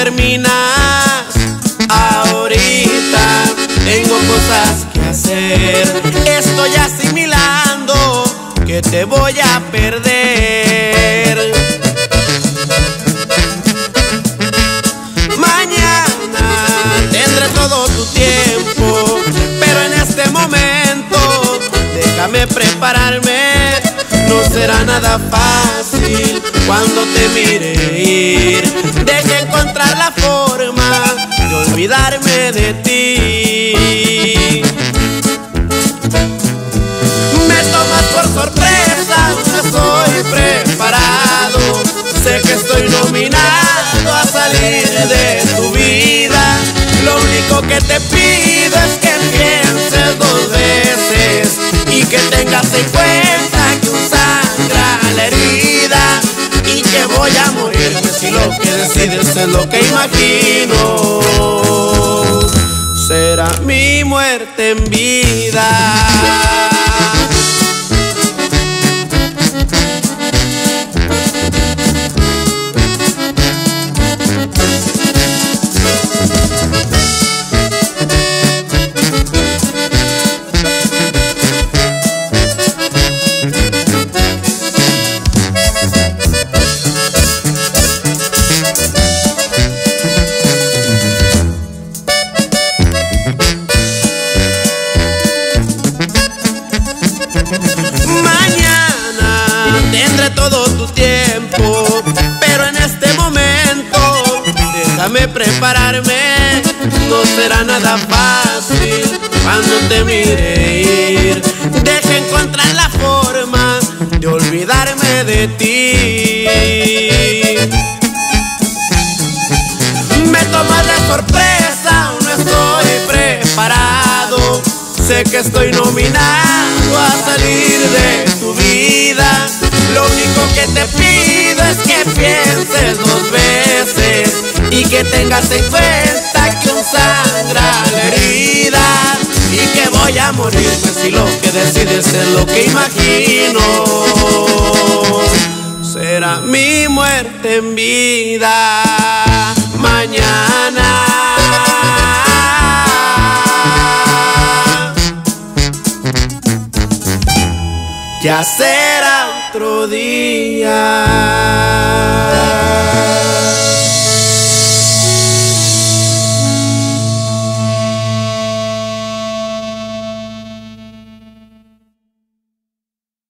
terminas. Ahorita tengo cosas que hacer. Estoy asimilando que te voy a perder. Mañana tendré todo tu tiempo, pero en este momento déjame prepararme. No será nada fácil cuando te mire ir. Deje encontrar la forma de olvidarme de ti. Me tomas por sorpresa, no estoy preparado. Sé que estoy nominado a salir de tu vida. Lo único que te pido es que pienses dos veces y que tengas en cuenta que un sangra la herida y que voy a morirme si lo que decides es lo que imagino. Será mi muerte en vida. Mañana tendré todo tu tiempo, pero en este momento déjame prepararme. No será nada fácil cuando te mire ir. Deja encontrar la forma de olvidarme de ti. Me tomas de sorpresa, no estoy preparado. Sé que estoy nominado a salir de tu vida. Lo único que te pido es que pienses dos veces y que tengas en cuenta que un sangra la herida y que voy a morirme si lo que decides es lo que imagino. Será mi muerte en vida. Mañana ya será otro día.